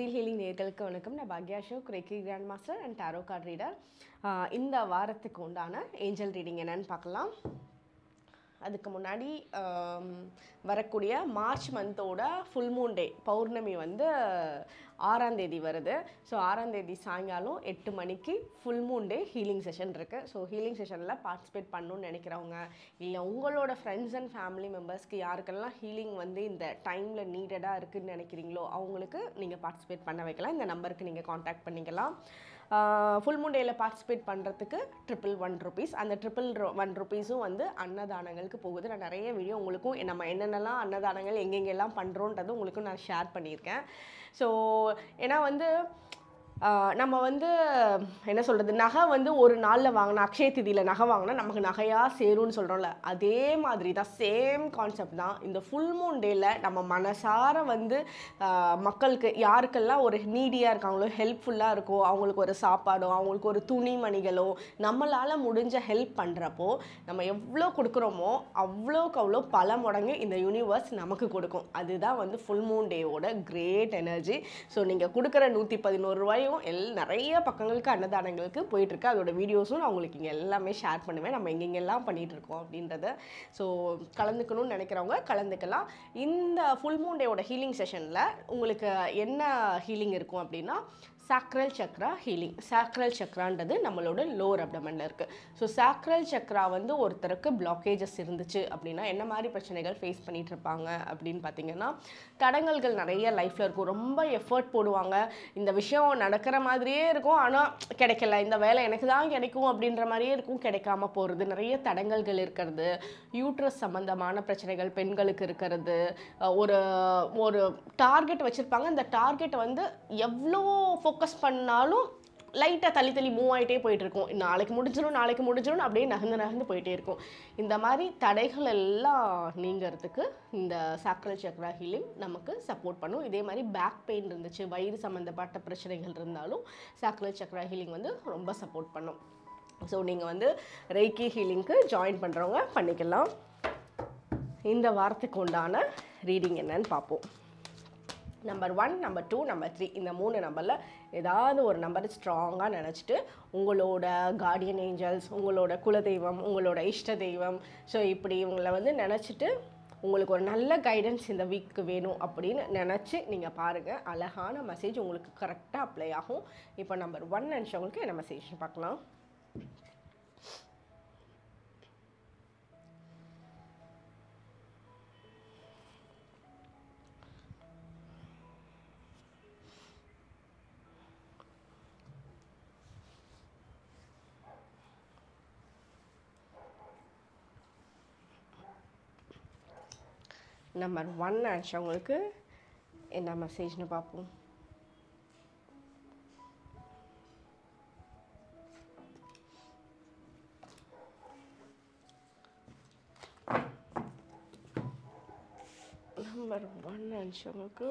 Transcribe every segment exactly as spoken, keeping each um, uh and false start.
Zeal Healing நேயர்களுக்கு வணக்கம். நான் Bhagya Ashok, Reiki Grand Master and Tarot Card Reader. இந்த வாரத்துக்கு உண்டான ஏஞ்சல் ரீடிங் என்னன்னு பார்க்கலாம். அதுக்கு முன்னாடி வரக்கூடிய மார்ச் மந்தோட ஃபுல் மூன் டே பௌர்ணமி வந்து ஆறாம் தேதி வருது. ஸோ ஆறாம் தேதி சாயங்காலம் எட்டு மணிக்கு full moon day healing session இருக்குது. ஸோ ஹீலிங் செஷனில் பார்ட்டிசிபேட் பண்ணணும்னு நினைக்கிறவங்க, இல்லை உங்களோட ஃப்ரெண்ட்ஸ் அண்ட் ஃபேமிலி மெம்பர்ஸ்க்கு யாருக்கெல்லாம் ஹீலிங் வந்து இந்த டைமில் நீடடாக இருக்குதுன்னு நினைக்கிறீங்களோ அவங்களுக்கு நீங்கள் பார்ட்டிசிபேட் பண்ண வைக்கலாம். இந்த நம்பருக்கு நீங்கள் காண்டாக்ட் பண்ணிக்கலாம். ஃபுல் மூன் டேயில் பார்ட்டிசிபேட் பண்ணுறதுக்கு ட்ரிபிள் ஒன் ருபீஸ். அந்த ட்ரிபிள் ஒன் ருபீஸும் வந்து அன்னதானங்களுக்கு போகுது. நான் நிறைய வீடியோ உங்களுக்கும் நம்ம என்னென்னலாம் அன்னதானங்கள் எங்கெங்கெல்லாம் பண்ணுறோன்றது உங்களுக்கும் நான் ஷேர் பண்ணியிருக்கேன். ஸோ ஏன்னா வந்து நம்ம வந்து என்ன சொல்கிறது, நகை வந்து ஒரு நாளில் வாங்கினா, அக்ஷய திதியில் நகை வாங்கினா நமக்கு நகையாக சேரும்னு சொல்கிறோம்ல, அதே மாதிரி தான் சேம் கான்செப்ட் தான் இந்த ஃபுல் மூன் டேயில் நம்ம மனசார வந்து மக்களுக்கு யாருக்கெல்லாம் ஒரு நீடியாக இருக்காங்களோ, ஹெல்ப்ஃபுல்லாக இருக்கோ, அவங்களுக்கு ஒரு சாப்பாடோ, அவங்களுக்கு ஒரு துணிமணிகளோ, நம்மளால் முடிஞ்ச ஹெல்ப் பண்ணுறப்போ நம்ம எவ்வளோ கொடுக்குறோமோ அவ்வளோக்கு அவ்வளோ பல மடங்கு இந்த யூனிவர்ஸ் நமக்கு கொடுக்கும். அதுதான் வந்து ஃபுல் மூன் டேவோட கிரேட் எனர்ஜி. ஸோ நீங்கள் கொடுக்குற நூற்றி பதினோரு ரூபாய் எல் நிறைய பக்கங்களுக்கு அன்னதானங்களுக்கு போயிட்டுருக்கு. அதோட வீடியோஸும் நான் உங்களுக்கு இங்கே எல்லாமே ஷேர் பண்ணுவேன், நம்ம எங்கெங்கெல்லாம் பண்ணிகிட்டு இருக்கோம் அப்படின்றத. ஸோ கலந்துக்கணும்னு நினைக்கிறவங்க கலந்துக்கலாம். இந்த ஃபுல் மூன் டேவோட ஹீலிங் செஷனில் உங்களுக்கு என்ன ஹீலிங் இருக்கும் அப்படின்னா, சாக்ரல் சக்ரா ஹீலிங். சாக்ரல் சக்ரான்றது நம்மளோட லோவர் அப்டமனில் இருக்குது. ஸோ சாக்ரல் சக்ரா வந்து ஒருத்தருக்கு பிளாக்கேஜஸ் இருந்துச்சு அப்படின்னா என்ன மாதிரி பிரச்சனைகள் ஃபேஸ் பண்ணிகிட்டு இருப்பாங்க அப்படின்னு பார்த்தீங்கன்னா, தடங்கல்கள் நிறைய லைஃப்பில் இருக்கும். ரொம்ப எஃபர்ட் போடுவாங்க, இந்த விஷயம் நடக்கிற மாதிரியே இருக்கும், ஆனால் கிடைக்கல, இந்த வேலை எனக்கு தான் கிடைக்கும் அப்படின்ற மாதிரியே இருக்கும், கிடைக்காம போகிறது, நிறைய தடங்கல்கள் இருக்கிறது, யூட்ரஸ் சம்மந்தமான பிரச்சனைகள் பெண்களுக்கு இருக்கிறது, ஒரு ஒரு டார்கெட் வச்சுருப்பாங்க, இந்த டார்கெட் வந்து எவ்வளோ ஃபோக்கஸ் பண்ணாலும் லைட்டாக தள்ளி தள்ளி மூவ் ஆகிட்டே போயிட்டுருக்கும். நாளைக்கு முடிஞ்சிடும் நாளைக்கு முடிஞ்சிடும் அப்படியே நகர்ந்து நகர்ந்து போயிட்டே இருக்கும். இந்த மாதிரி தடைகள் எல்லாம் நீங்கிறதுக்கு இந்த சாக்ரல் சக்ரா ஹீலிங் நமக்கு சப்போர்ட் பண்ணும். இதே மாதிரி பேக் பெயின் இருந்துச்சு, வயிறு சம்மந்தப்பட்ட பிரச்சனைகள் இருந்தாலும் சாக்ரல் சக்ரா ஹீலிங் வந்து ரொம்ப சப்போர்ட் பண்ணும். ஸோ நீங்கள் வந்து ரெய்கி ஹீலிங்க்கு ஜாயின் பண்ணுறவங்க பண்ணிக்கலாம். இந்த வாரத்துக்கு உண்டான ரீடிங் என்னன்னு பார்ப்போம். Number one, number two, number three, இந்த மூணு நம்பரில் ஏதாவது ஒரு நம்பர் ஸ்ட்ராங்காக நினச்சிட்டு உங்களோட கார்டியன் ஏஞ்சல்ஸ், உங்களோட குலதெய்வம், உங்களோட இஷ்ட தெய்வம், ஸோ இப்படி இவங்களை வந்து நினச்சிட்டு உங்களுக்கு ஒரு நல்ல கைடன்ஸ் இந்த வீக்கு வேணும் அப்படின்னு நினச்சி நீங்கள் பாருங்கள். அழகான மெசேஜ் உங்களுக்கு கரெக்டாக அப்ளை ஆகும். இப்போ நம்பர் ஒன் நினச்சவங்களுக்கு என்ன மெசேஜ் பார்க்கலாம். நம்பர் ஒன் நினச்சவங்களுக்கு என்ன மெசேஜ்னு பார்ப்போம். நம்பர் ஒன் நினச்சவங்களுக்கு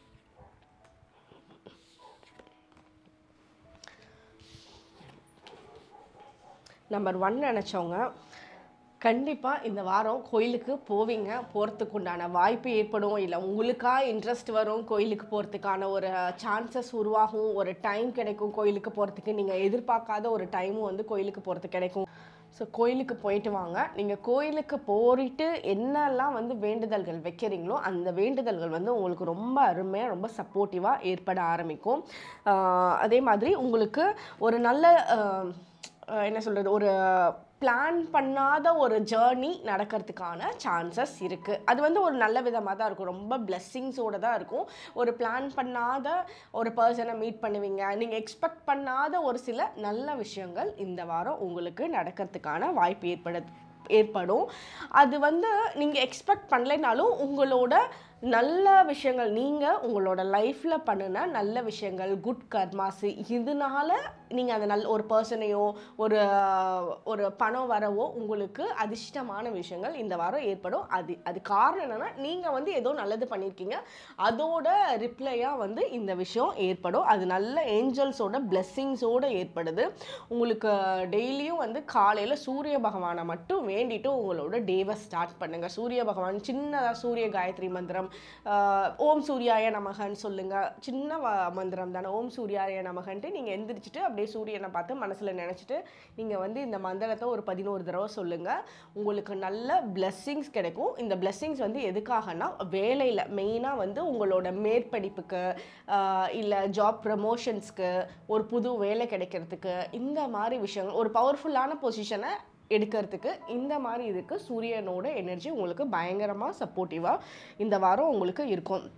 நம்பர் ஒன் நினச்சவங்க கண்டிப்பாக இந்த வாரம் கோயிலுக்கு போவீங்க, போகிறதுக்கு உண்டான வாய்ப்பு ஏற்படும், இல்லை உங்களுக்காக இன்ட்ரெஸ்ட் வரும், கோயிலுக்கு போகிறதுக்கான ஒரு சான்சஸ் உருவாகும், ஒரு டைம் கிடைக்கும் கோயிலுக்கு போகிறதுக்கு, நீங்கள் எதிர்பார்க்காத ஒரு டைமும் வந்து கோயிலுக்கு போகிறதுக்கு கிடைக்கும். ஸோ கோயிலுக்கு போயிட்டு வாங்க. நீங்கள் கோயிலுக்கு போயிட்டு என்னெல்லாம் வந்து வேண்டுதல்கள் வைக்கிறீங்களோ அந்த வேண்டுதல்கள் வந்து உங்களுக்கு ரொம்ப அருமையாக ரொம்ப சப்போர்ட்டிவாக ஏற்பட ஆரம்பிக்கும். அதே மாதிரி உங்களுக்கு ஒரு நல்ல என்ன சொல்கிறது, ஒரு பிளான் பண்ணாத ஒரு ஜேர்னி நடக்கிறதுக்கான சான்சஸ் இருக்குது. அது வந்து ஒரு நல்ல விதமாக தான் இருக்கும், ரொம்ப பிளெஸ்ஸிங்ஸோடு தான் இருக்கும். ஒரு பிளான் பண்ணாத ஒரு பர்சனை மீட் பண்ணுவீங்க, நீங்கள் எக்ஸ்பெக்ட் பண்ணாத ஒரு சில நல்ல விஷயங்கள் இந்த வாரம் உங்களுக்கு நடக்கிறதுக்கான வாய்ப்பு ஏற்பட ஏற்படும் அது வந்து நீங்கள் எக்ஸ்பெக்ட் பண்ணலைனாலும் உங்களோட நல்ல விஷயங்கள், நீங்கள் உங்களோட லைஃப்பில் பண்ணின நல்ல விஷயங்கள், குட் கர்மாஸ், இதனால நீங்கள் அந்த நல்ல ஒரு பர்சனையோ ஒரு ஒரு பணம் வரவோ உங்களுக்கு அதிர்ஷ்டமான விஷயங்கள் இந்த வாரம் ஏற்படும். அது அது காரணம் என்னென்னா, நீங்கள் வந்து ஏதோ நல்லது பண்ணியிருக்கீங்க, அதோட ரிப்ளையாக வந்து இந்த விஷயம் ஏற்படும். அது நல்ல ஏஞ்சல்ஸோட பிளெஸ்ஸிங்ஸோடு ஏற்படுது. உங்களுக்கு டெய்லியும் வந்து காலையில் சூரிய பகவானை மட்டும் வேண்டிட்டு உங்களோட டேவை ஸ்டார்ட் பண்ணுங்கள். சூரிய பகவான் சின்னதாக சூரிய காயத்ரி மந்திரம் மந்திரம், ஓம் சூர்யாய நமகன்னு சொல்லுங்கள். சின்ன மந்திரம் தானே, ஓம் சூர்யாய நமகன்ட்டு நீங்கள் எந்திரிச்சிட்டு அப்படியே சூரியனை பார்த்து மனசில் நினச்சிட்டு நீங்கள் வந்து இந்த மந்திரத்தை ஒரு பதினோரு தடவை சொல்லுங்கள். உங்களுக்கு நல்ல பிளெஸ்ஸிங்ஸ் கிடைக்கும். இந்த பிளெஸ்ஸிங்ஸ் வந்து எதுக்காகனா வேலையில் மெயினாக வந்து உங்களோட மேற்படிப்புக்கு இல்லை ஜாப் ப்ரமோஷன்ஸ்க்கு, ஒரு புது வேலை கிடைக்கிறதுக்கு, இந்த மாதிரி விஷயங்கள் ஒரு பவர்ஃபுல்லான பொசிஷனை எடுக்கிறதுக்கு இந்த மாதிரி இதுக்கு சூரியனோட எனர்ஜி உங்களுக்கு பயங்கரமாக சப்போர்ட்டிவாக இந்த வாரம் உங்களுக்கு இருக்கும்.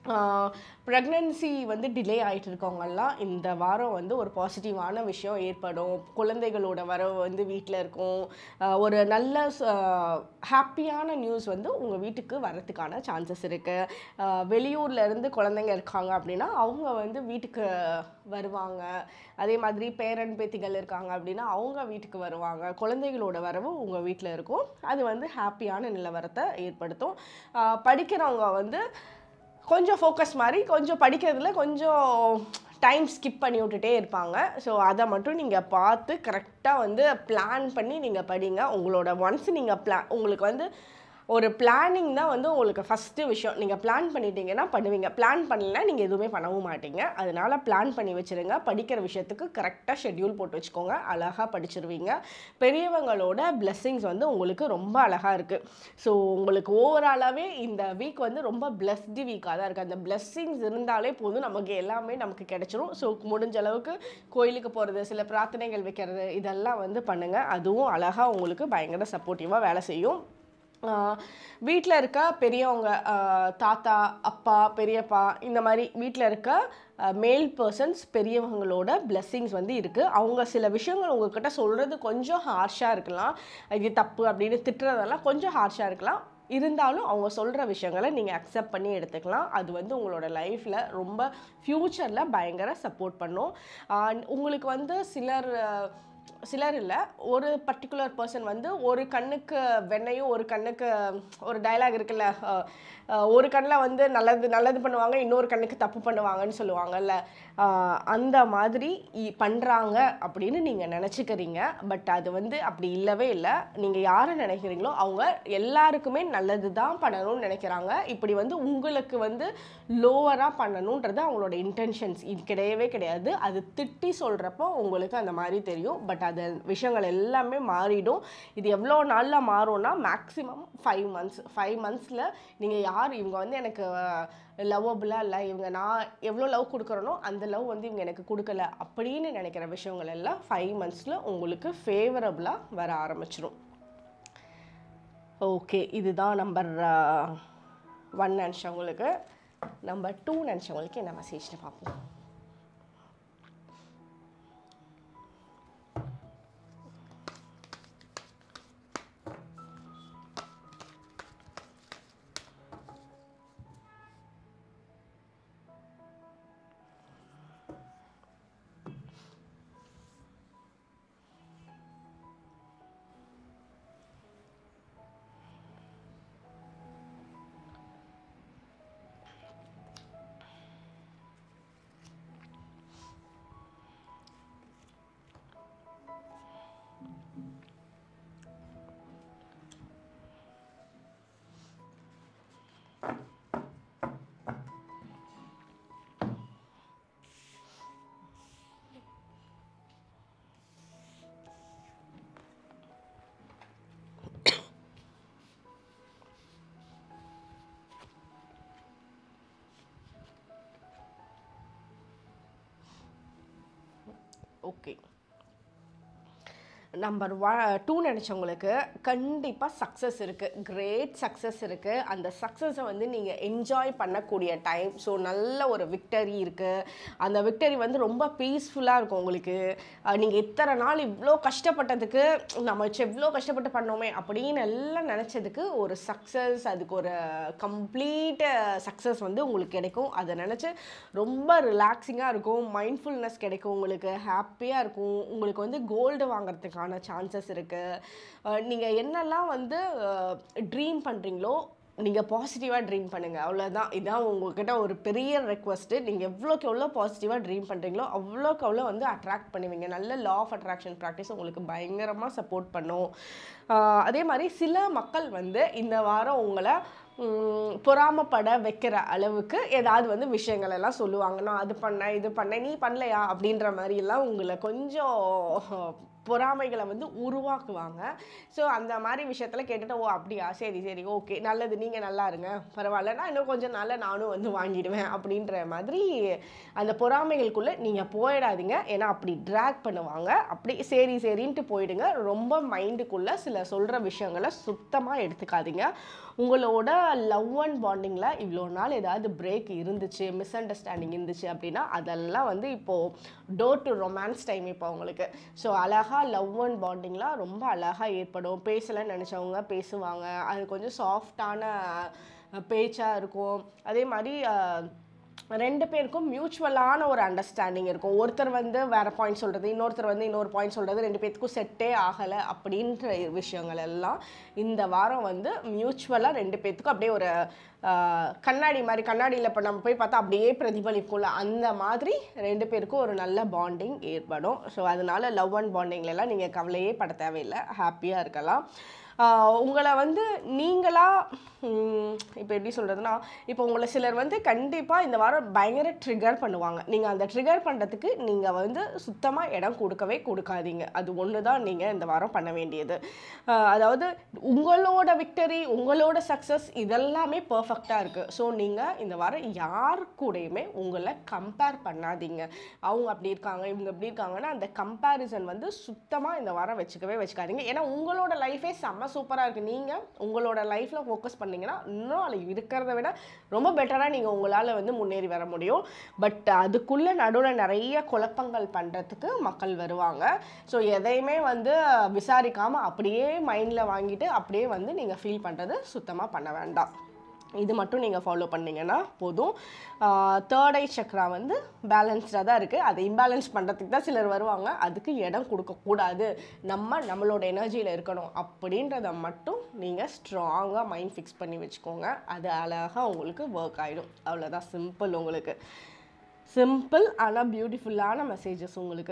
ப்ரெக்னன்சி வந்து டிலே ஆகிட்டு இருக்கவங்கெல்லாம் இந்த வாரம் வந்து ஒரு பாசிட்டிவான விஷயம் ஏற்படும். குழந்தைகளோட வரவு வந்து வீட்டில் இருக்கும். ஒரு நல்ல ஹாப்பியான நியூஸ் வந்து உங்கள் வீட்டுக்கு வரத்துக்கான சான்சஸ் இருக்குது. வெளியூர்லேருந்து குழந்தைங்க இருக்காங்க அப்படின்னா அவங்க வந்து வீட்டுக்கு வருவாங்க. அதே மாதிரி பேரன் பேத்திகள் இருக்காங்க அப்படின்னா அவங்க வீட்டுக்கு வருவாங்க. குழந்தைகளோட வரவு உங்கள் வீட்டில் இருக்கும். அது வந்து ஹாப்பியான நிலவரத்தை ஏற்படுத்தும். படிக்கிறவங்க வந்து கொஞ்சம் ஃபோக்கஸ் மாதிரி கொஞ்சம் படிக்கிறதுல கொஞ்சம் டைம் ஸ்கிப் பண்ணி விட்டுட்டே இருப்பாங்க. ஸோ அதை மட்டும் நீங்கள் பார்த்து கரெக்டாக வந்து பிளான் பண்ணி நீங்கள் படிங்க. உங்களோட ஒன்ஸ் நீங்கள் பிளான் உங்களுக்கு வந்து ஒரு பிளானிங் தான் வந்து உங்களுக்கு ஃபஸ்ட்டு விஷயம். நீங்கள் பிளான் பண்ணிட்டீங்கன்னா பண்ணுவீங்க. பிளான் பண்ணலைன்னா நீங்கள் எதுவுமே பண்ணவும் மாட்டீங்க. அதனால் பிளான் பண்ணி வச்சுருங்க. படிக்கிற விஷயத்துக்கு கரெக்டாக ஷெட்யூல் போட்டு வச்சுக்கோங்க. அழகாக படிச்சிருவீங்க. பெரியவங்களோட பிளெஸ்ஸிங்ஸ் வந்து உங்களுக்கு ரொம்ப அழகாக இருக்குது. ஸோ உங்களுக்கு ஓவராலாகவே இந்த வீக் வந்து ரொம்ப பிளெஸ்டு வீக்காக தான் இருக்குது. அந்த பிளெஸ்ஸிங்ஸ் இருந்தாலே போதும், நமக்கு எல்லாமே நமக்கு கிடைச்சிரும். ஸோ முடிஞ்ச அளவுக்கு கோயிலுக்கு போகிறது, சில பிரார்த்தனைகள் வைக்கிறது, இதெல்லாம் வந்து பண்ணுங்கள். அதுவும் அழகாக உங்களுக்கு பயங்கர சப்போர்ட்டிவாக வேலை செய்யும். வீட்டில் இருக்க பெரியவங்க, தாத்தா, அப்பா, பெரியப்பா, இந்த மாதிரி வீட்டில் இருக்க மேல் பர்சன்ஸ் பெரியவங்களோட பிளெஸ்ஸிங்ஸ் வந்து இருக்குது. அவங்க சில விஷயங்கள் உங்ககிட்ட சொல்கிறது கொஞ்சம் ஹார்ஷாக இருக்கலாம். இது தப்பு அப்படின்னு திட்டுறதெல்லாம் கொஞ்சம் ஹார்ஷாக இருக்கலாம். இருந்தாலும் அவங்க சொல்கிற விஷயங்களை நீங்கள் அக்செப்ட் பண்ணி எடுத்துக்கலாம். அது வந்து உங்களோட லைஃப்பில் ரொம்ப ஃப்யூச்சரில் பயங்கர சப்போர்ட் பண்ணும். உங்களுக்கு வந்து சிலர் சிலர் இல்லை, ஒரு பர்டிகுலர் பர்சன் வந்து ஒரு கண்ணுக்கு வெண்ணையும் ஒரு கண்ணுக்கு ஒரு டைலாக் இருக்குல்ல, ஒரு கண்ணில் வந்து நல்லது நல்லது பண்ணுவாங்க, இன்னொரு கண்ணுக்கு தப்பு பண்ணுவாங்கன்னு சொல்லுவாங்கல்ல, அந்த மாதிரி பண்ணுறாங்க அப்படின்னு நீங்கள் நினச்சிக்கிறீங்க. பட் அது வந்து அப்படி இல்லவே இல்லை. நீங்கள் யாரை நினைக்கிறீங்களோ அவங்க எல்லாருக்குமே நல்லது தான் பண்ணணும்னு நினைக்கிறாங்க. இப்படி வந்து உங்களுக்கு வந்து லோவராக பண்ணணுன்றது அவங்களோட இன்டென்ஷன்ஸ் இது கிடையவே கிடையாது. அது திட்டி சொல்கிறப்போ உங்களுக்கு அந்த மாதிரி தெரியும். பட் அது விஷயங்கள் எல்லாமே மாறிடும். இது எவ்வளோ நாளில் மாறும்னா மேக்ஸிமம் ஃபைவ் மந்த்ஸ் ஃபைவ் மந்த்ஸில் நீங்கள் யார் இவங்க வந்து எனக்கு லவ்வபுளாக இல்லை, இவங்க நான் எவ்வளோ லவ் கொடுக்குறனோ அந்த லவ் வந்து இவங்க எனக்கு கொடுக்கல அப்படின்னு நினைக்கிற விஷயங்கள் எல்லாம் ஃபைவ் மந்த்ஸில் உங்களுக்கு ஃபேவரபுளாக வர ஆரம்பிச்சிடும். ஓகே, இதுதான் நம்பர் ஒன் நினச்சவங்களுக்கு. நம்பர் டூ நினச்சவங்களுக்கு என்ன மெசேஜ்னு பார்ப்போம். ஓகே, நம்பர் ஒன் டூ நினச்சவங்களுக்கு கண்டிப்பாக சக்ஸஸ் இருக்குது, கிரேட் சக்ஸஸ் இருக்குது. அந்த சக்ஸஸை வந்து நீங்கள் என்ஜாய் பண்ணக்கூடிய டைம். ஸோ நல்ல ஒரு விக்டரி இருக்குது. அந்த விக்டரி வந்து ரொம்ப பீஸ்ஃபுல்லாக இருக்கும் உங்களுக்கு. நீங்கள் இத்தனை நாள் இவ்வளோ கஷ்டப்பட்டதுக்கு, நம்ம எவ்வளோ கஷ்டப்பட்டு பண்ணோமே அப்படின்னு எல்லாம் நினச்சதுக்கு ஒரு சக்ஸஸ், அதுக்கு ஒரு கம்ப்ளீட் சக்ஸஸ் வந்து உங்களுக்கு கிடைக்கும். அதை நினச்சி ரொம்ப ரிலாக்ஸிங்காக இருக்கும், மைண்ட்ஃபுல்னஸ் கிடைக்கும், உங்களுக்கு ஹாப்பியாக இருக்கும். உங்களுக்கு வந்து கோல்டு வாங்குறதுக்கான சான்சஸ் இருக்குது. நீங்கள் என்னெல்லாம் வந்து ட்ரீம் பண்ணுறீங்களோ நீங்கள் பாசிட்டிவாக ட்ரீம் பண்ணுங்கள், அவ்வளோதான். இதுதான் உங்கள்கிட்ட ஒரு பெரிய ரெக்வஸ்ட்டு. நீங்கள் எவ்வளோக்கு எவ்வளோ பாசிட்டிவாக ட்ரீம் பண்ணுறீங்களோ அவ்வளோக்கு அவ்வளோ வந்து அட்ராக்ட் பண்ணுவீங்க. நல்ல லா ஆஃப் அட்ராக்ஷன் ப்ராக்டிஸ் உங்களுக்கு பயங்கரமாக சப்போர்ட் பண்ணும். அதே மாதிரி சில மக்கள் வந்து இந்த வாரம் உங்களை பொறாமப்பட வைக்கிற அளவுக்கு ஏதாவது வந்து விஷயங்கள் எல்லாம் சொல்லுவாங்க. நான் அது பண்ணேன், இது பண்ணேன், நீ பண்ணலையா அப்படின்ற மாதிரிலாம் உங்களை கொஞ்சம் பொறாமைகளை வந்து உருவாக்குவாங்க. ஸோ அந்த மாதிரி விஷயத்தில் கேட்டுட்டு, ஓ அப்படியா, சரி சரி ஓகே நல்லது, நீங்கள் நல்லா இருங்க, பரவாயில்ல, நான் இன்னும் கொஞ்சம் நாள் நானும் வந்து வாங்கிடுவேன் அப்படின்ற மாதிரி அந்த பொறாமைகளுக்குள்ளே நீங்கள் போயிடாதீங்க. ஏன்னா அப்படி ட்ராக் பண்ணுவாங்க. அப்படி சரி சரின்ட்டு போயிடுங்க. ரொம்ப மைண்டுக்குள்ளே சில சொல்கிற விஷயங்களை சுத்தமாக எடுத்துக்காதீங்க. உங்களோட லவ் அண்ட் பாண்டிங்கில் இவ்வளோ நாள் ஏதாவது பிரேக் இருந்துச்சு, மிஸ் அண்டர்ஸ்டாண்டிங் இருந்துச்சு அப்படின்னா அதெல்லாம் வந்து இப்போது டோர் டு ரொமான்ஸ் டைம் இப்போ உங்களுக்கு. ஸோ அழகாக லவ் அண்ட் பாண்டிங்லாம் ரொம்ப அழகாக ஏற்படும். பேசலைன்னு நினச்சவங்க பேசுவாங்க. அது கொஞ்சம் சாஃப்டான பேச்சாக இருக்கும். அதே மாதிரி ரெண்டு பேருக்கும் மியூச்சுவலான ஒரு அண்டர்ஸ்டாண்டிங் இருக்கும். ஒருத்தர் வந்து வேறு பாயிண்ட் சொல்கிறது, இன்னொருத்தர் வந்து இன்னொரு பாயிண்ட் சொல்கிறது, ரெண்டு பேர்த்துக்கும் செட்டே ஆகலை அப்படின்ற விஷயங்கள் எல்லாம் இந்த வாரம் வந்து மியூச்சுவலாக ரெண்டு பேர்த்துக்கும் அப்படியே ஒரு கண்ணாடி மாதிரி, கண்ணாடியில் இப்போ நம்ம போய் பார்த்தா அப்படியே பிரதிபலிக்கும்ல, அந்த மாதிரி ரெண்டு பேருக்கும் ஒரு நல்ல பாண்டிங் ஏற்படும். ஸோ அதனால் லவ் அண்ட் பாண்டிங்லலாம் நீங்கள் கவலையே பட தேவையில்லை, ஹாப்பியாக இருக்கலாம். உங்களை வந்து நீங்களாக இப்போ எப்படி சொல்கிறதுனா, இப்போ உங்களை சிலர் வந்து கண்டிப்பாக இந்த வாரம் பயங்கர ட்ரிகர் பண்ணுவாங்க. நீங்கள் அந்த ட்ரிகர் பண்ணுறதுக்கு நீங்கள் வந்து சுத்தமாக இடம் கொடுக்கவே கொடுக்காதீங்க. அது ஒன்று தான் நீங்கள் இந்த வாரம் பண்ண வேண்டியது. அதாவது உங்களோட விக்டரி, உங்களோட சக்ஸஸ் இதெல்லாமே பர்ஃபெக்டாக இருக்குது. ஸோ நீங்கள் இந்த வாரம் யார் கூடயுமே உங்களை கம்பேர் பண்ணாதீங்க. அவங்க அப்படி இருக்காங்க, இவங்க எப்படி இருக்காங்கன்னா அந்த கம்பேரிசன் வந்து சுத்தமாக இந்த வாரம் வச்சுக்கவே வச்சுக்காதீங்க. ஏன்னா உங்களோட லைஃபே செம்ம சூப்பராக இருக்குது. நீங்கள் உங்களோட லைஃப்பில் ஃபோக்கஸ் பண்ணிங்கன்னா இன்னும் அது இருக்கிறத விட ரொம்ப பெட்டராக நீங்கள் உங்களால் வந்து முன்னேறி வர முடியும். பட் அதுக்குள்ளே நடுவில் நிறைய குழப்பங்கள் பண்ணுறதுக்கு மக்கள் வருவாங்க. ஸோ எதையுமே வந்து விசாரிக்காமல் அப்படியே மைண்டில் வாங்கிட்டு அப்படியே வந்து நீங்கள் ஃபீல் பண்ணுறது சுத்தமாக பண்ண வேண்டாம். இது மட்டும் நீங்கள் ஃபாலோ பண்ணிங்கன்னா போதும். தேர்ட் ஐ சக்ரா வந்து பேலன்ஸ்டாக தான் இருக்குது. அதை இம்பேலன்ஸ் பண்ணுறதுக்கு தான் சிலர் வருவாங்க. அதுக்கு இடம் கொடுக்கக்கூடாது, நம்ம நம்மளோட எனர்ஜியில் இருக்கணும் அப்படின்றத மட்டும் நீங்கள் ஸ்ட்ராங்காக மைண்ட் ஃபிக்ஸ் பண்ணி வச்சுக்கோங்க. அது அழகாக உங்களுக்கு ஒர்க் ஆகிடும். அவ்வளோதான், சிம்பிள். உங்களுக்கு சிம்பிள் ஆனால் பியூட்டிஃபுல்லான மெசேஜஸ் உங்களுக்கு.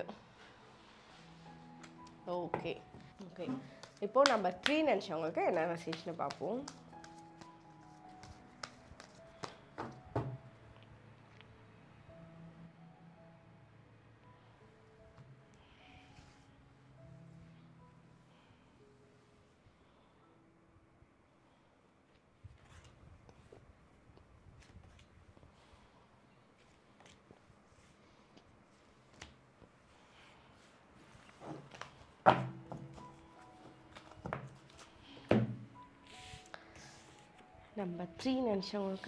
ஓகே ஓகே இப்போது நம்பர் த்ரீ நினச்சவங்களுக்கு என்ன மெசேஜ்னு பார்ப்போம். நம்பர் த்ரீ நினச்சவங்களுக்கு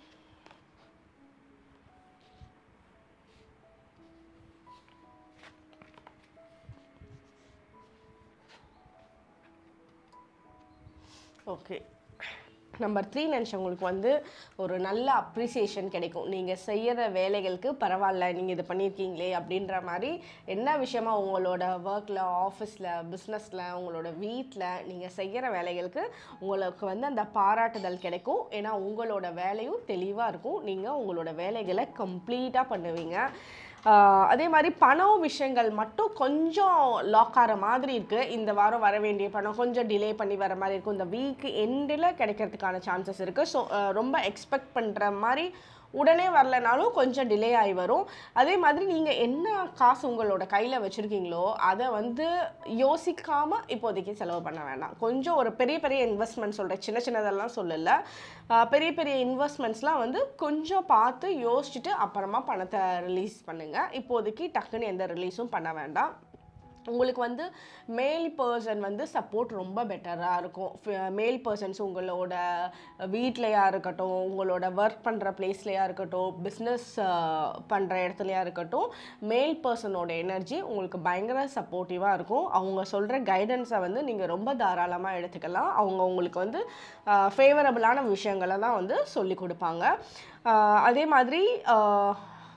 ஓகே நம்பர் த்ரீ நினச்சவங்களுக்கு வந்து ஒரு நல்ல அப்ரிசியேஷன் கிடைக்கும். நீங்கள் செய்கிற வேலைகளுக்கு பரவாயில்ல, நீங்கள் இது பண்ணியிருக்கீங்களே அப்படின்ற மாதிரி என்ன விஷயமா உங்களோட ஒர்க்கில், ஆஃபீஸில், பிஸ்னஸில், உங்களோட வீட்டில் நீங்கள் செய்கிற வேலைகளுக்கு உங்களுக்கு வந்து அந்த பாராட்டுதல் கிடைக்கும். ஏன்னா உங்களோட வேலையும் தெளிவாக இருக்கும். நீங்கள் உங்களோட வேலைகளை கம்ப்ளீட்டாக பண்ணுவீங்க. அதே மாதிரி பணம் விஷயங்கள் மட்டும் கொஞ்சம் லாக் ஆகிற மாதிரி இருக்குது. இந்த வாரம் வர வேண்டிய பணம் கொஞ்சம் டிலே பண்ணி வர மாதிரி இருக்கும். இந்த வீக் எண்டில் கிடைக்கிறதுக்கான சான்சஸ் இருக்குது. ஸோ ரொம்ப எக்ஸ்பெக்ட் பண்ணுற மாதிரி உடனே வரலனாலும் கொஞ்சம் டிலே ஆகி வரும். அதே மாதிரி நீங்கள் என்ன காசு உங்களோட கையில் வச்சுருக்கீங்களோ அதை வந்து யோசிக்காமல் இப்போதைக்கு செலவு பண்ண வேண்டாம். கொஞ்சம் ஒரு பெரிய பெரிய இன்வெஸ்ட்மெண்ட் சொல்கிறேன், சின்ன சின்னதெல்லாம் சொல்லலை. பெரிய பெரிய இன்வெஸ்ட்மெண்ட்ஸ்லாம் வந்து கொஞ்சம் பார்த்து யோசிச்சுட்டு அப்புறமா பணத்தை ரிலீஸ் பண்ணுங்கள். இப்போதைக்கு டக்குன்னு எந்த ரிலீஸும் பண்ண வேண்டாம். உங்களுக்கு வந்து மேல் பர்சன் வந்து சப்போர்ட் ரொம்ப பெட்டராக இருக்கும். மேல் பர்சன்ஸ் உங்களோட வீட்லையா இருக்கட்டும், உங்களோட ஒர்க் பண்ணுற பிளேஸ்லையா இருக்கட்டும், பிஸ்னஸ் பண்ணுற இடத்துலையா இருக்கட்டும், மேல் பர்சனோட எனர்ஜி உங்களுக்கு பயங்கர சப்போர்ட்டிவாக இருக்கும். அவங்க சொல்கிற கைடன்ஸை வந்து நீங்கள் ரொம்ப தாராளமாக எடுத்துக்கலாம். அவங்க உங்களுக்கு வந்து ஃபேவரபுளான விஷயங்களை தான் வந்து சொல்லி கொடுப்பாங்க. அதே மாதிரி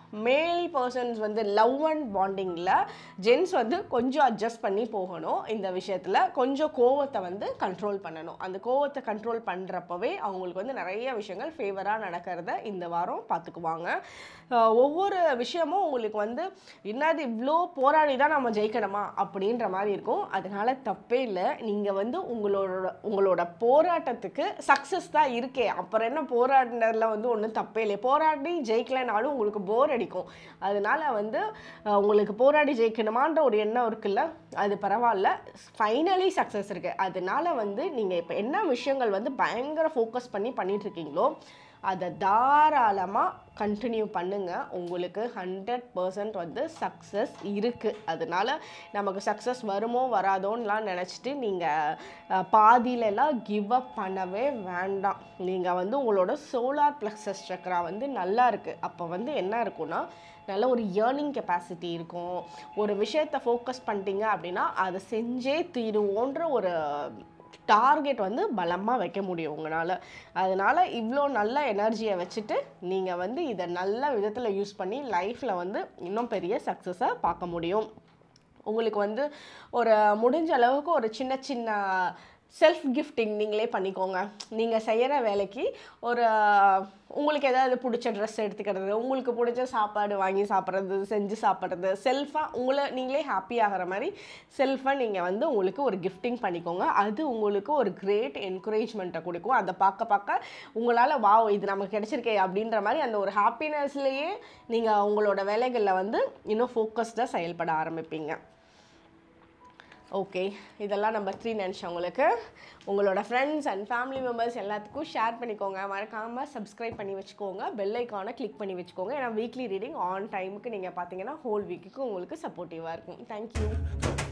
மேல் பர்சன்ஸ் வந்து லவ் அண்ட் பாண்டிங்கில் ஜென்ஸ் வந்து கொஞ்சம் அட்ஜஸ்ட் பண்ணி போகணும். இந்த விஷயத்தில் கொஞ்சம் கோவத்தை வந்து கண்ட்ரோல் பண்ணணும். அந்த கோவத்தை கண்ட்ரோல் பண்ணுறப்பவே அவங்களுக்கு வந்து நிறைய விஷயங்கள் ஃபேவராக நடக்கிறத இந்த வாரம் பார்த்துக்குவாங்க. ஒவ்வொரு விஷயமும் உங்களுக்கு வந்து என்னது இவ்வளோ போராடி தான் நம்ம ஜெயிக்கணுமா அப்படின்ற மாதிரி இருக்கும். அதனால தப்பே இல்லை. நீங்கள் வந்து உங்களோட உங்களோட போராட்டத்துக்கு சக்ஸஸ் தான் இருக்கே, அப்புறம் என்ன போராடினதில் வந்து ஒன்றும் தப்பே இல்லை. போராடி ஜெயிக்கலைனாலும் உங்களுக்கு போர் அடிக்கும். அதனால வந்து உங்களுக்கு போராடி ஜெயிக்கணுமான்ற ஒரு எண்ணம் இருக்குல்ல, அது பரவாயில்ல. ஃபைனலி சக்ஸஸ் இருக்குது. அதனால வந்து நீங்கள் இப்போ என்ன விஷயங்கள் வந்து பயங்கர ஃபோக்கஸ் பண்ணி பண்ணிகிட்ருக்கீங்களோ அதை தாராளமாக கண்டினியூ பண்ணுங்கள். உங்களுக்கு ஹண்ட்ரட் பர்சன்ட் வந்து சக்ஸஸ் இருக்குது. அதனால் நமக்கு சக்ஸஸ் வருமோ வராதோன்னெலாம் நினச்சிட்டு நீங்கள் பாதியிலலாம் கிவ் அப் பண்ணவே வேண்டாம். நீங்கள் வந்து உங்களோட சோலார் ப்ளெக்ஸஸ் சக்ரா வந்து நல்லா இருக்குது. அப்போ வந்து என்ன இருக்குன்னா, நல்ல ஒரு ஏர்னிங் கெப்பாசிட்டி இருக்கும். ஒரு விஷயத்தை ஃபோக்கஸ் பண்ணிட்டீங்க அப்படின்னா அதை செஞ்சே தீருவோன்ற ஒரு டார்கெட் வந்து பலமாக வைக்க முடியும் உங்களால். அதனால் இவ்வளோ நல்ல எனர்ஜியை வச்சுட்டு நீங்கள் வந்து இதை நல்ல விதத்தில் யூஸ் பண்ணி லைஃப்பில் வந்து இன்னும் பெரிய சக்ஸஸை பார்க்க முடியும். உங்களுக்கு வந்து ஒரு முடிஞ்ச அளவுக்கு ஒரு சின்ன சின்ன செல்ஃப் கிஃப்டிங் நீங்களே பண்ணிக்கோங்க. நீங்கள் செய்கிற வேலைக்கு ஒரு உங்களுக்கு ஏதாவது பிடிச்ச ட்ரெஸ் எடுத்துக்கிறது, உங்களுக்கு பிடிச்ச சாப்பாடு வாங்கி சாப்பிட்றது, செஞ்சு சாப்பிட்றது, செல்ஃபாக உங்களை நீங்களே ஹாப்பி ஆகிற மாதிரி செல்ஃபாக நீங்கள் வந்து உங்களுக்கு ஒரு கிஃப்டிங் பண்ணிக்கோங்க. அது உங்களுக்கு ஒரு கிரேட் என்கரேஜ்மெண்ட்டை கொடுக்கும். அதை பார்க்க பார்க்க உங்களால் வாவ் இது நமக்கு கிடைச்சிருக்கே அப்படின்ற மாதிரி அந்த ஒரு ஹாப்பினஸ்லேயே நீங்கள் உங்களோட வேலைகளில் வந்து இன்னும் ஃபோக்கஸ்டாக செயல்பட ஆரம்பிப்பீங்க. ஓகே, இதெல்லாம் நம்பர் த்ரீ நினச்சேன். உங்களுக்கு உங்களோட ஃப்ரெண்ட்ஸ் அண்ட் ஃபேமிலி மெம்பர்ஸ் எல்லாத்துக்கும் ஷேர் பண்ணிக்கோங்க. மறக்காமல் சப்ஸ்கிரைப் பண்ணி வச்சுக்கோங்க. பெல் ஐக்கானை கிளிக் பண்ணி வச்சுக்கோங்க. ஏன்னா வீக்லி ரீடிங் ஆன் டைமுக்கு நீங்கள் பார்த்தீங்கன்னா ஹோல் வீக்குக்கு உங்களுக்கு சப்போர்ட்டிவாக இருக்கும். தேங்க்யூ.